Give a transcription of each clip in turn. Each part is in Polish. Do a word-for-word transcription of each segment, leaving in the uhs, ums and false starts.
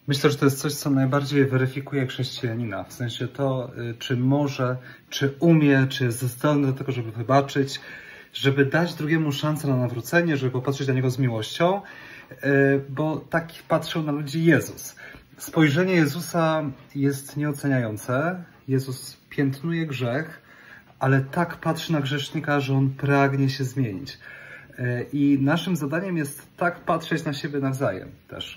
Myślę, że to jest coś, co najbardziej weryfikuje chrześcijanina. W sensie to, czy może, czy umie, czy jest zdolny do tego, żeby wybaczyć, żeby dać drugiemu szansę na nawrócenie, żeby popatrzeć na niego z miłością, bo tak patrzył na ludzi Jezus. Spojrzenie Jezusa jest nieoceniające. Jezus piętnuje grzech, ale tak patrzy na grzesznika, że on pragnie się zmienić. I naszym zadaniem jest tak patrzeć na siebie nawzajem też.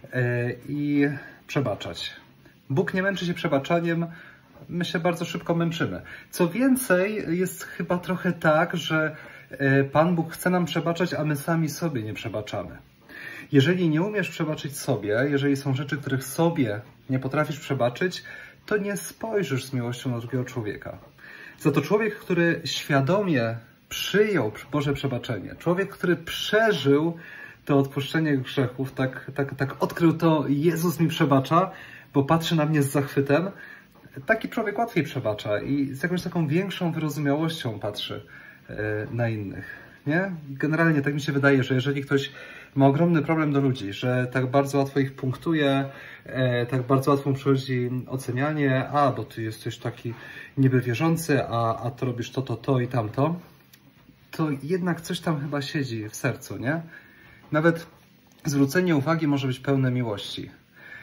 I przebaczać. Bóg nie męczy się przebaczaniem, my się bardzo szybko męczymy. Co więcej, jest chyba trochę tak, że Pan Bóg chce nam przebaczać, a my sami sobie nie przebaczamy. Jeżeli nie umiesz przebaczyć sobie, jeżeli są rzeczy, których sobie nie potrafisz przebaczyć, to nie spojrzysz z miłością na drugiego człowieka. Za to człowiek, który świadomie przyjął Boże przebaczenie, człowiek, który przeżył to odpuszczenie grzechów, tak, tak, tak odkrył to, Jezus mi przebacza, bo patrzy na mnie z zachwytem, taki człowiek łatwiej przebacza i z jakąś taką większą wyrozumiałością patrzy na innych. Nie? Generalnie tak mi się wydaje, że jeżeli ktoś ma ogromny problem do ludzi, że tak bardzo łatwo ich punktuje, tak bardzo łatwo przychodzi ocenianie, a bo ty jesteś taki niby wierzący, a, a to robisz to, to, to i tamto, to jednak coś tam chyba siedzi w sercu, nie? Nawet zwrócenie uwagi może być pełne miłości,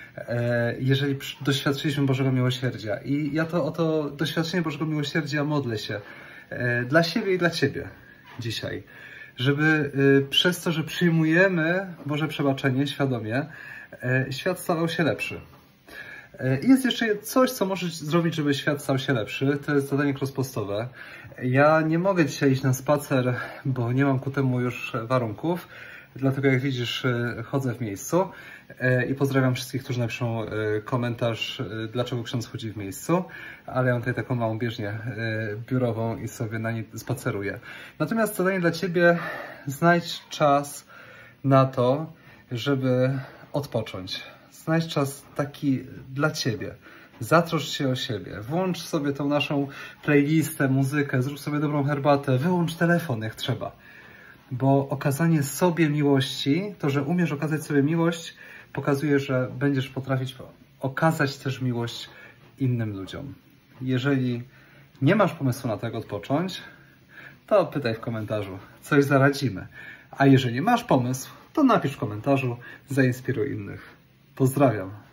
jeżeli doświadczyliśmy Bożego Miłosierdzia. I ja to o to doświadczenie Bożego Miłosierdzia modlę się dla siebie i dla Ciebie dzisiaj. Żeby przez to, że przyjmujemy Boże przebaczenie świadomie, świat stawał się lepszy. Jest jeszcze coś, co możesz zrobić, żeby świat stał się lepszy. To jest zadanie crosspostowe. Ja nie mogę dzisiaj iść na spacer, bo nie mam ku temu już warunków. Dlatego jak widzisz, chodzę w miejscu i pozdrawiam wszystkich, którzy napiszą komentarz, dlaczego ksiądz chodzi w miejscu, ale ja mam tutaj taką małą bieżnię biurową i sobie na niej spaceruję. Natomiast zadanie dla Ciebie, znajdź czas na to, żeby odpocząć. Znajdź czas taki dla Ciebie. Zatroszcz się o siebie. Włącz sobie tą naszą playlistę, muzykę, zrób sobie dobrą herbatę, wyłącz telefon jak trzeba. Bo okazanie sobie miłości, to, że umiesz okazać sobie miłość, pokazuje, że będziesz potrafić okazać też miłość innym ludziom. Jeżeli nie masz pomysłu na to, jak odpocząć, to pytaj w komentarzu, coś zaradzimy. A jeżeli masz pomysł, to napisz w komentarzu, zainspiruj innych. Pozdrawiam.